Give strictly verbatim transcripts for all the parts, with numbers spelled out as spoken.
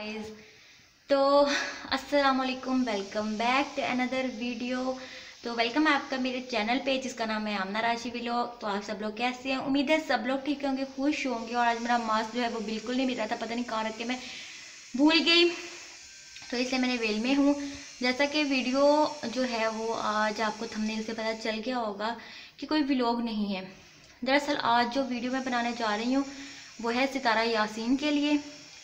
Guys, तो अस्सलाम वालेकुम, welcome back to another video. तो वेलकम है आपका मेरे चैनल पे जिसका नाम है आमना राशि व्लॉग। तो आप सब लोग कैसे हैं? उम्मीद है सब लोग ठीक होंगे, खुश होंगे। और आज मेरा मास्क जो है वो बिल्कुल नहीं मिल रहा था, पता नहीं कहाँ रख के मैं भूल गई, तो इसलिए मैंने वेल में हूँ। जैसा कि वीडियो जो है वो आज आपको थंबनेल से पता चल गया होगा कि कोई व्लॉग नहीं है। दरअसल आज जो वीडियो मैं बनाने जा रही हूँ वो है सितारा यासीन के लिए।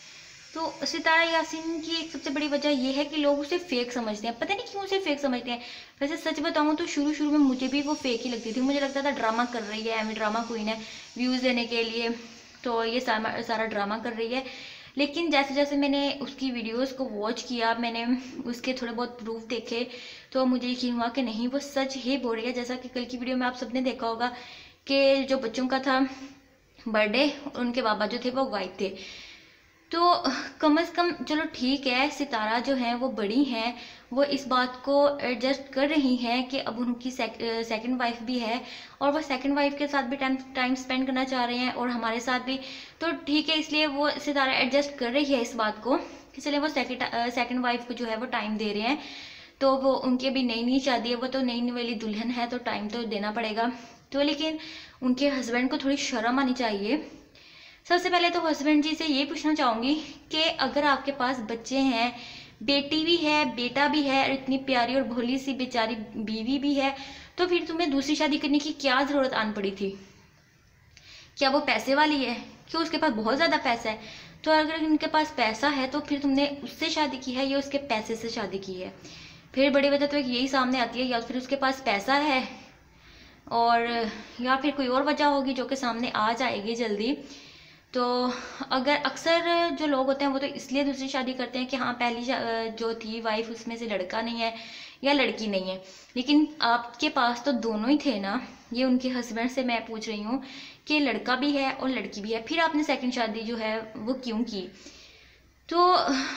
तो सितारा यासीन की एक सबसे बड़ी वजह यह है कि लोग उसे फेक समझते हैं, पता नहीं क्यों उसे फेक समझते हैं। वैसे सच बताऊं तो शुरू शुरू में मुझे भी वो फेक ही लगती थी। मुझे लगता था ड्रामा कर रही है, एमी ड्रामा क्वीन है, व्यूज़ लेने के लिए तो ये सारा सारा ड्रामा कर रही है। लेकिन जैसे जैसे मैंने उसकी वीडियोस को वॉच किया, मैंने उसके थोड़े बहुत प्रूफ देखे, तो मुझे यकीन हुआ कि नहीं, वो सच ही बोल रही है। जैसा कि कल की वीडियो में आप सबने देखा होगा कि जो बच्चों का था बर्थडे, उनके बाबा जो थे वो गायब थे। तो कम से कम चलो ठीक है, सितारा जो है वो बड़ी हैं, वो इस बात को एडजस्ट कर रही हैं कि अब उनकी सेक, सेकंड वाइफ भी है और वो सेकंड वाइफ के साथ भी टाइम टाइम स्पेंड करना चाह रहे हैं और हमारे साथ भी। तो ठीक है, इसलिए वो सितारा एडजस्ट कर रही है इस बात को कि चले वो सेकंड सेकंड वाइफ को जो है वो टाइम दे रहे हैं। तो वो उनकी अभी नई नई शादी है, वो तो नई नई वाली दुल्हन है, तो टाइम तो देना पड़ेगा। तो लेकिन उनके हस्बैंड को थोड़ी शर्म आनी चाहिए। सबसे पहले तो हस्बैंड जी से ये पूछना चाहूँगी कि अगर आपके पास बच्चे हैं, बेटी भी है, बेटा भी है, और इतनी प्यारी और भोली सी बेचारी बीवी भी है, तो फिर तुम्हें दूसरी शादी करने की क्या ज़रूरत आन पड़ी थी? क्या वो पैसे वाली है? क्यों उसके पास बहुत ज़्यादा पैसा है? तो अगर उनके पास पैसा है तो फिर तुमने उससे शादी की है या उसके पैसे से शादी की है? फिर बड़ी वजह तो एक यही सामने आती है, या फिर उसके पास पैसा है और या फिर कोई और वजह होगी जो कि सामने आ जाएगी जल्दी। तो अगर अक्सर जो लोग होते हैं वो तो इसलिए दूसरी शादी करते हैं कि हाँ, पहली जो थी वाइफ उसमें से लड़का नहीं है या लड़की नहीं है। लेकिन आपके पास तो दोनों ही थे ना। ये उनके हस्बैंड से मैं पूछ रही हूँ कि लड़का भी है और लड़की भी है, फिर आपने सेकंड शादी जो है वो क्यों की? तो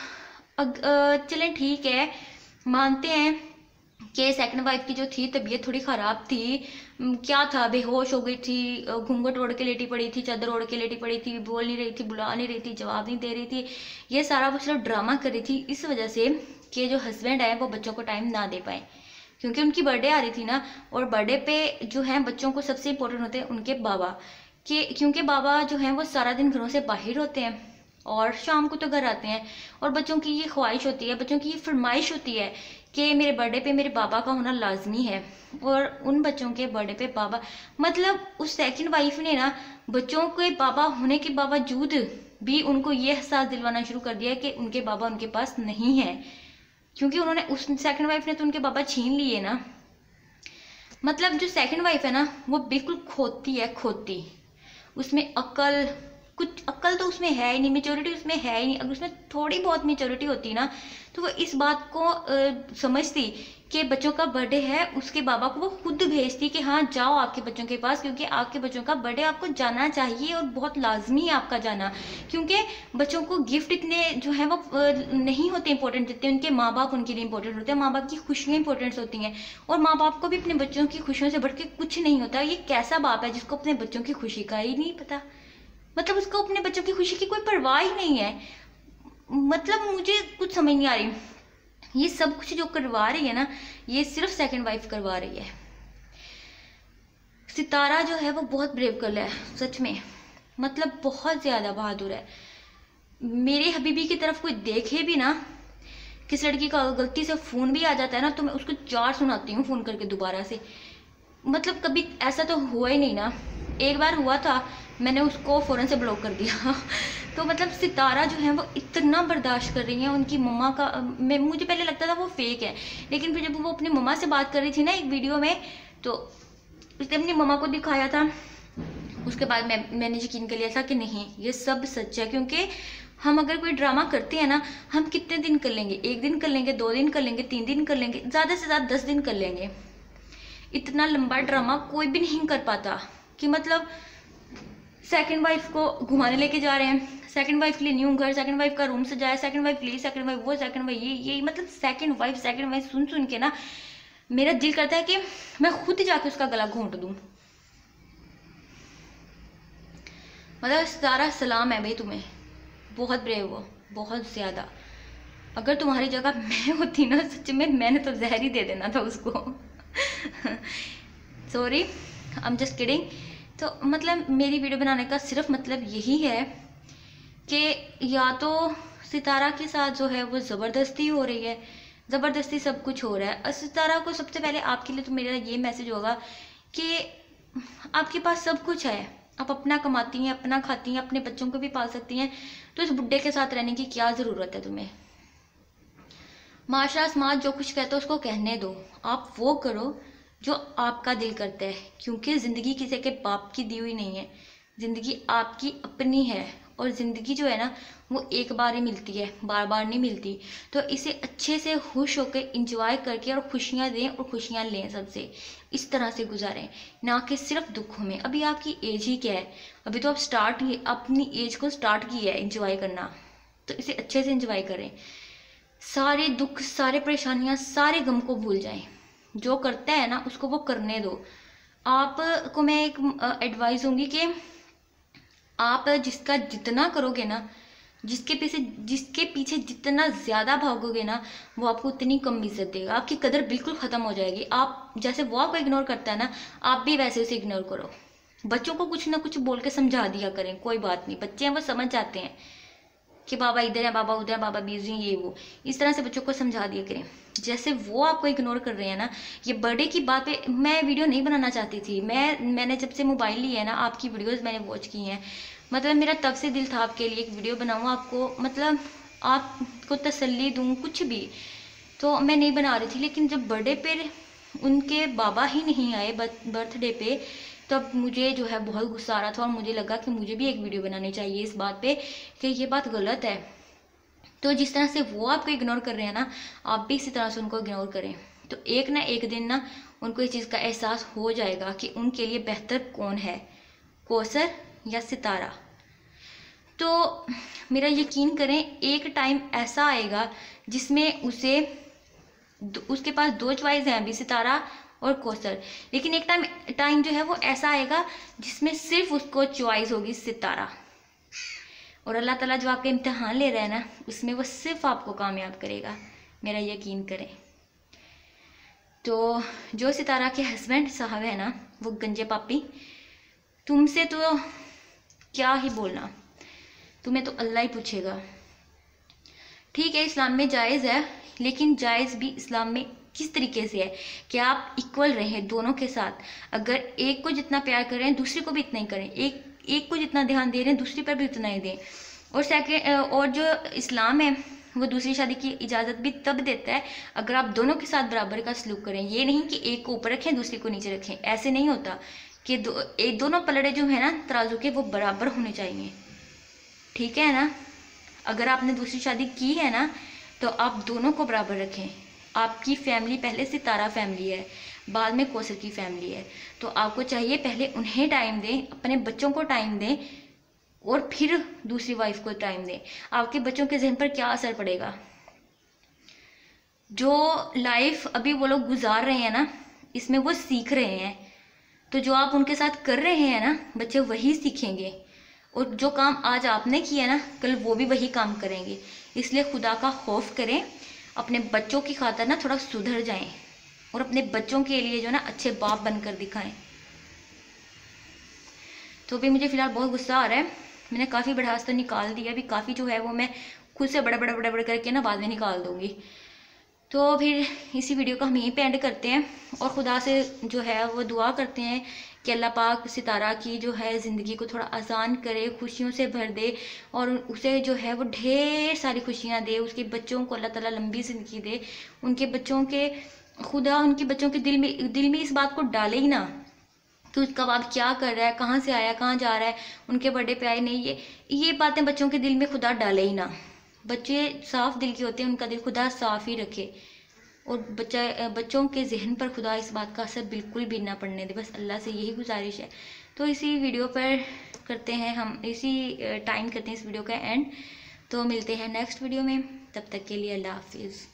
चलें ठीक है, मानते हैं कि सेकंड वाइफ की जो थी तबीयत थोड़ी ख़राब थी। क्या था, बेहोश हो गई थी, घूंघट ओढ़ के लेटी पड़ी थी, चादर ओढ़ के लेटी पड़ी थी, बोल नहीं रही थी, बुला नहीं रही थी, जवाब नहीं दे रही थी। ये सारा वो सिर्फ ड्रामा कर रही थी इस वजह से कि जो हस्बैंड है वो बच्चों को टाइम ना दे पाए, क्योंकि उनकी बर्थडे आ रही थी ना। और बर्थडे पे जो है बच्चों को सबसे इम्पोर्टेंट होते हैं उनके बाबा, कि क्योंकि बाबा जो हैं वो सारा दिन घरों से बाहर होते हैं और शाम को तो घर आते हैं। और बच्चों की ये ख्वाहिश होती है, बच्चों की ये फरमाइश होती है कि मेरे बर्थडे पे मेरे बाबा का होना लाजमी है। और उन बच्चों के बर्थडे पे बाबा, मतलब उस सेकंड वाइफ ने ना बच्चों के बाबा होने के बावजूद भी उनको ये एहसास दिलवाना शुरू कर दिया कि उनके बाबा उनके पास नहीं है, क्योंकि उन्होंने उस सेकंड वाइफ ने तो उनके बाबा छीन लिए ना। मतलब जो सेकंड वाइफ है ना वो बिल्कुल खोती है, खोती। उसमें अकल, कुछ अक्ल तो उसमें है ही नहीं, मेच्योरिटी उसमें है ही नहीं। अगर उसमें थोड़ी बहुत मेच्योरिटी होती ना तो वो इस बात को आ, समझती कि बच्चों का बर्थडे है, उसके बाबा को वो खुद भेजती कि हाँ जाओ आपके बच्चों के पास, क्योंकि आपके बच्चों का बर्थडे आपको जाना चाहिए और बहुत लाजमी है आपका जाना। क्योंकि बच्चों को गिफ्ट इतने जो है वो नहीं होते इंपॉर्टेंट देते, उनके माँ बाप उनके लिए इंपॉर्टेंट होते हैं, माँ बाप की खुशियाँ इंपॉर्टेंट होती हैं। और माँ बाप को भी अपने बच्चों की खुशियों से बढ़ के कुछ नहीं होता। ये कैसा बाप है जिसको अपने बच्चों की खुशी का ही नहीं पता? मतलब उसको अपने बच्चों की खुशी की कोई परवाह ही नहीं है। मतलब मुझे कुछ समझ नहीं आ रही, ये सब कुछ जो करवा रही है ना ये सिर्फ सेकंड वाइफ करवा रही है। सितारा जो है वो बहुत ब्रेव गर्ल है सच में, मतलब बहुत ज़्यादा बहादुर है। मेरे हबीबी की तरफ कोई देखे भी ना, किस लड़की का गलती से फ़ोन भी आ जाता है ना तो मैं उसको चार सुनाती हूँ फ़ोन करके दोबारा से। मतलब कभी ऐसा तो हुआ ही नहीं ना। एक बार हुआ था, मैंने उसको फ़ौरन से ब्लॉक कर दिया। तो मतलब सितारा जो है वो इतना बर्दाश्त कर रही है उनकी मम्मा का। मैं मुझे पहले लगता था वो फेक है, लेकिन फिर जब वो अपनी मम्मा से बात कर रही थी ना एक वीडियो में, तो उसने अपनी मम्मा को दिखाया था, उसके बाद मैं मैंने यकीन कर लिया था कि नहीं ये सब सच है। क्योंकि हम अगर कोई ड्रामा करते हैं ना, हम कितने दिन कर लेंगे? एक दिन कर लेंगे, दो दिन कर लेंगे, तीन दिन कर लेंगे, ज़्यादा से ज़्यादा दस दिन कर लेंगे। इतना लंबा ड्रामा कोई भी नहीं कर पाता कि मतलब सेकंड वाइफ को घुमाने लेके जा रहे हैं, सेकंड वाइफ के लिए न्यू घर, सेकंड वाइफ का रूम सजाया, सेकंड वाइफ के लिए, सेकंड वाइफ वो, सेकंड वाइफ ये ये मतलब सेकंड वाइफ सेकंड वाइफ सुन सुन के ना मेरा दिल करता है कि मैं खुद जाके उसका गला घोंट दूं। मतलब सारा सलाम है भाई तुम्हें, बहुत ब्रेव हो, बहुत ज़्यादा। अगर तुम्हारी जगह मैं होती ना, सच में मैंने तो जहर ही दे देना था उसको। Sorry, I am just kidding. तो मतलब मेरी वीडियो बनाने का सिर्फ मतलब यही है कि या तो सितारा के साथ जो है वो ज़बरदस्ती हो रही है, ज़बरदस्ती सब कुछ हो रहा है। और सितारा को सबसे पहले आपके लिए तो मेरा ये मैसेज होगा कि आपके पास सब कुछ है, आप अपना कमाती हैं, अपना खाती हैं, अपने बच्चों को भी पाल सकती हैं, तो इस बुड्ढे के साथ रहने की क्या ज़रूरत है तुम्हें। माशरा समाज जो कुछ कहता है उसको कहने दो, आप वो करो जो आपका दिल करता है, क्योंकि ज़िंदगी किसी के बाप की दी हुई नहीं है, ज़िंदगी आपकी अपनी है। और ज़िंदगी जो है ना वो एक बार ही मिलती है, बार बार नहीं मिलती। तो इसे अच्छे से खुश होकर इंजॉय करके और खुशियाँ दें और खुशियाँ लें सबसे, इस तरह से गुजारें, ना कि सिर्फ दुखों में। अभी आपकी एज ही क्या है, अभी तो आप स्टार्ट ही अपनी एज को स्टार्ट की है इंजॉय करना, तो इसे अच्छे से इंजॉय करें। सारे दुख, सारे परेशानियां, सारे गम को भूल जाएं। जो करता है ना उसको वो करने दो। आपको मैं एक एडवाइस दूंगी कि आप जिसका जितना करोगे ना, जिसके पीछे जिसके पीछे जितना ज़्यादा भागोगे ना, वो आपको उतनी कम इज्जत देगा, आपकी कदर बिल्कुल ख़त्म हो जाएगी। आप जैसे वो आपको इग्नोर करता है ना, आप भी वैसे उसे इग्नोर करो। बच्चों को कुछ ना कुछ बोल के समझा दिया करें, कोई बात नहीं, बच्चे हैं वो समझ जाते हैं कि बाबा इधर है, बाबा उधर है, बाबा बिजी हैं, ये वो, इस तरह से बच्चों को समझा दिया करें। जैसे वो आपको इग्नोर कर रहे हैं ना, ये बर्थडे की बात पे मैं वीडियो नहीं बनाना चाहती थी। मैं मैंने जब से मोबाइल लिया है ना, आपकी वीडियोस मैंने वॉच की हैं, मतलब मेरा तब से दिल था आपके लिए एक वीडियो बनाऊँ, आपको मतलब आपको तसल्ली दूँ, कुछ भी, तो मैं नहीं बना रही थी। लेकिन जब बर्थडे पे उनके बाबा ही नहीं आए बर्थडे पे, तब मुझे जो है बहुत गुस्सा आ रहा था और मुझे लगा कि मुझे भी एक वीडियो बनानी चाहिए इस बात पे कि ये बात गलत है। तो जिस तरह से वो आपको इग्नोर कर रहे हैं ना, आप भी इसी तरह से उनको इग्नोर करें। तो एक ना एक दिन ना उनको इस चीज़ का एहसास हो जाएगा कि उनके लिए बेहतर कौन है, कौसर या सितारा। तो मेरा यकीन करें, एक टाइम ऐसा आएगा जिसमें उसे उसके पास दो चॉइस हैं, अभी सितारा और कौसर, लेकिन एक टाइम टाइम जो है वो ऐसा आएगा जिसमें सिर्फ उसको चॉइस होगी सितारा। और अल्लाह ताला जो आपका इम्तिहान ले रहा है ना, उसमें वो सिर्फ आपको कामयाब करेगा, मेरा यकीन करें। तो जो सितारा के हस्बैंड साहब है ना, वो गंजे पापी, तुमसे तो क्या ही बोलना, तुम्हें तो अल्लाह ही पूछेगा। ठीक है, इस्लाम में जायज़ है, लेकिन जायज़ भी इस्लाम में किस तरीके से है कि आप इक्वल रहें दोनों के साथ। अगर एक को जितना प्यार करें दूसरे को भी इतना ही करें, एक एक को जितना ध्यान दे रहे हैं दूसरी पर भी उतना ही दें। और सेकेंड, और जो इस्लाम है वो दूसरी शादी की इजाज़त भी तब देता है अगर आप दोनों के साथ बराबर का सलूक करें। ये नहीं कि एक को ऊपर रखें दूसरी को नीचे रखें, ऐसे नहीं होता। कि दो एक दोनों पलड़े जो है ना तराजू के, वो बराबर होने चाहिए, ठीक है ना। अगर आपने दूसरी शादी की है ना, तो आप दोनों को बराबर रखें। आपकी फैमिली पहले सितारा फैमिली है, बाद में कौसर की फैमिली है, तो आपको चाहिए पहले उन्हें टाइम दें, अपने बच्चों को टाइम दें, और फिर दूसरी वाइफ को टाइम दें। आपके बच्चों के जहन पर क्या असर पड़ेगा? जो लाइफ अभी वो लोग गुजार रहे हैं ना, इसमें वो सीख रहे हैं, तो जो आप उनके साथ कर रहे हैं ना, बच्चे वही सीखेंगे। और जो काम आज आपने किया ना, कल वो भी वही काम करेंगे। इसलिए खुदा का खौफ करें, अपने बच्चों की खातिर ना थोड़ा सुधर जाएं, और अपने बच्चों के लिए जो ना अच्छे बाप बनकर दिखाएं। तो अभी मुझे फ़िलहाल बहुत गुस्सा आ रहा है, मैंने काफ़ी बढ़ास तो निकाल दिया, अभी काफ़ी जो है वो मैं खुद से बड़ा बड़ा बड़ा बड़ा करके ना बाद में निकाल दूँगी। तो फिर इसी वीडियो को हम यहीं पे एंड करते हैं, और खुदा से जो है वो दुआ करते हैं कि अल्लाह पाक सितारा की जो है ज़िंदगी को थोड़ा आसान करे, खुशियों से भर दे, और उसे जो है वो ढेर सारी खुशियाँ दे। उसके बच्चों को अल्लाह ताला लंबी ज़िंदगी दे, उनके बच्चों के खुदा उनके बच्चों के दिल में दिल में इस बात को डाले ही ना कि उसका बाप क्या कर रहा है, कहाँ से आया, कहाँ जा रहा है, उनके बर्थडे पे आए नहीं, ये ये बातें बच्चों के दिल में खुदा डाले ही ना। बच्चे साफ दिल के होते हैं, उनका दिल खुदा साफ ही रखे, और बच्चा बच्चों के जहन पर खुदा इस बात का असर बिल्कुल भी ना पड़ने दे। बस अल्लाह से यही गुजारिश है। तो इसी वीडियो पर करते हैं हम, इसी टाइम करते हैं इस वीडियो का एंड। तो मिलते हैं नेक्स्ट वीडियो में, तब तक के लिए अल्लाह हाफिज़।